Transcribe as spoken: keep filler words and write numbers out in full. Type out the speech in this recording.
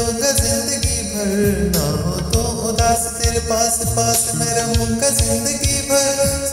रहूंगा जिंदगी भर, ना हो तो उदास तेरे पास पास मैं रहूंगा जिंदगी भर।